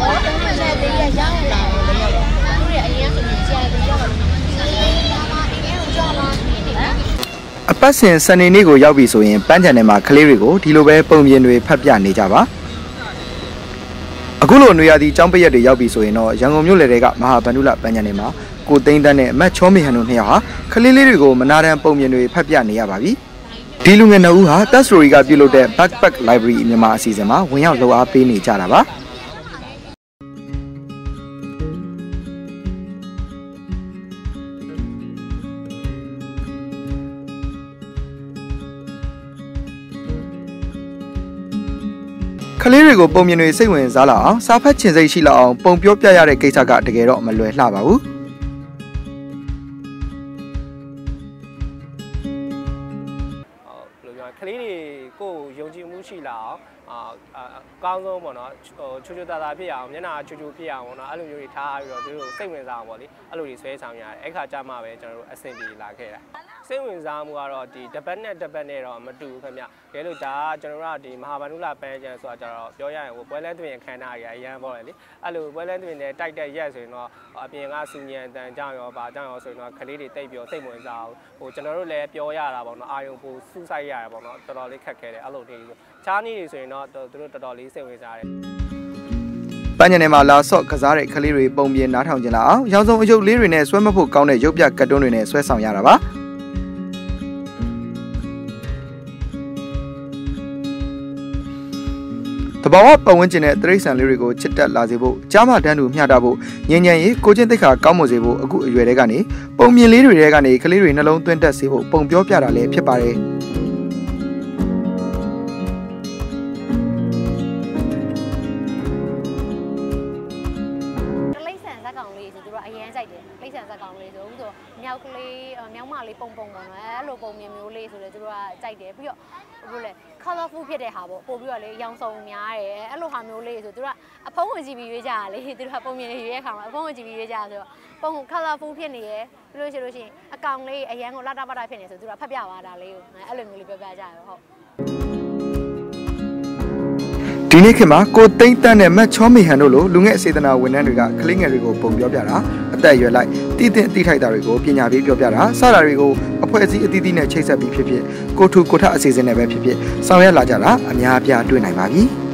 အပတ်စဉ်စနေနေ့ကိုရောက်ပြီဆိုရင်ပန်းချန်ထဲမှာကလေးတွေကိုဒီလိုပဲပုံပြင်တွေဖတ်ပြနေကြပါအခုလိုနေရာဒီကျောင်းပရက်တွေရောက်ပြီဆိုရင်တော့ရန်ကုန်မြို့လယ်တွေကမဟာဗန္ဓုလပန်းချန်ထဲမှာကိုသိန်းတန်းနဲ့အမတ်ချောမေဟန်တို့နှစ်ယောက်ဟာကလေးလေးတွေကိုမနာတမ်းပုံပြင်တွေဖတ်ပြနေရပါပြီဒီလူငယ်နှစ်ဦးဟာ Test Story ကပြုလုပ်တဲ့ Backpack Library မြန်မာအစီအစဉ်မှာဝင်ရောက်လှူအားပေးနေကြတာပါကလေးတွေကိုပုံပြင်တွေစိတ်ဝင်စားလာအောင်စာဖတ်ချင်စိတ်ရှိလောက်အောင်ပုံပြောပြရတဲ့ကိစ္စကတကယ်တော့မလွယ်လှပါဘူးကလေးတွေကိုယုံကြည်မှုရှိလာအောင်ကောင်းဆုံးပေါ့နော်ချူချူတာတာဖြစ်အောင်မျက်နှာချူချူဖြစ်အောင်ပေါ့နော်အဲ့လိုမျိုးတွေထားပြီးတော့သူတို့စိတ်ဝင်စားအောင်ပေါ့လေအဲ့လိုတွေဆွဲဆောင်ရတယ်အဲ့ခါကျမှပဲကျွန်တော်တို့အဆင်ပြေလာခဲ့တာစိတ်ဝင်စားမှုကတော့ဒီတပတ်နဲ့တော့မတူဘူးခင်ဗျ။ဒါလို့ဒါကကျွန်တော်တို့ကဒီမဟာဗန္ဓုလပန်းချန်ဆိုတာကျတော့ပြောရရင်ဟိုပွဲလန်းတွင်ခန်းထားရအရန်ပေါ့လေ။အဲ့လိုပွဲလန်းတွင်နဲ့တိုက်တဲ့ရက်ဆိုရင်တော့အပြင်ကစူညံတန်ကြောင်ရောဗာကြောင်ရောဆိုရင်တော့ကလေးတွေတိတ်ပြောစိတ်ဝင်စားအောင်ဟိုကျွန်တော်တို့လည်းပြောရတာပေါ့နော်အာယုံပူစူးစိုက်ရတာပေါ့နော်တော်တော်လေးခက်ခဲတယ်အဲ့လိုတွေချားနည်းတွေဆိုရင်တော့သူတို့တော်တော်လေးစိတ်ဝင်စားတယ်ပန်းချန်ထဲမှာလာဆော့ကစားတဲ့ကလေးတွေပုံပြင်နားထောင်ကြလာအောင်ရောင်စုံအယုတ်လေးတွေနဲ့ဆွဲမဖို့ကောင်းတဲ့ရုပ်ပြကတ်တွန်းတွေနဲ့ဆွဲဆောင်ရတာပါတဘာဝပတ်ဝန်းကျင်တဲ့တိရစ္ဆာန်လေးတွေကိုချစ်တက်လာစေဖို့ကြားမတန်းတူမျှတဖို့ငြိမ်းချမ်းရေးကိုချင်းသိက္ခာကောင်းမွန်စေဖို့အခုအရွယ်တွေကနေပုံမြင်လေးတွေကနေကလေးတွေနှလုံးသွင်းတက်စေဖို့ပုံပြောပြတာလည်းဖြစ်ပါတယ်မြောက်ကလေးမြောက်မလေးပုံပုံပေါ့နော်အဲ့လိုပုံမြင်မျိုးလေးဆိုတော့သူတို့ကကြိုက်တယ်ပြီးတော့ဘယ်လိုလဲ colorful ဖြစ်တဲ့ဟာပေါ့ပို့ပြီးတော့လေရောင်စုံများတယ်အဲ့လိုဟာမျိုးလေးဆိုသူတို့ကအဖုံးဝင်ကြည့်ပြီးရွေးကြတာလေသူတို့ကပုံမြင်ရွေးတဲ့ခါမှာအဖုံးဝင်ကြည့်ပြီးရွေးကြဆိုတော့ပုံ colorful ဖြစ်နေရယ်ပြီးလို့ရှိရင်အကောင်လေးအရန်ကိုလာတာပါတာဖြစ်နေဆိုသူတို့ကဖတ်ပြသွားတာလေးကိုအဲ့လိုမျိုးလေးပြောပြကြရဟုတ်ဒီနေ့ခေတ်မှာကိုသိန်းတန်းနဲ့မတ်ချောမေဟန်တို့လိုလူငယ်စေတနာဝန်ထမ်းတွေကကလေးငယ်တွေကိုပုံပြောပြတာအသက်အရွယ်လိုက်တည်တင်တိထိုက်တာတွေကိုပညာပေးပြောပြတာစတာတွေကိုအဖွဲ့အစည်းအသီးသီးနဲ့ချိတ်ဆက်ပြီးဖြစ်ကိုထူကိုထအစီအစဉ်နဲ့ပဲဖြစ်ဆောင်ရွက်လာကြတာအများအပြားတွေ့နိုင်ပါပြီ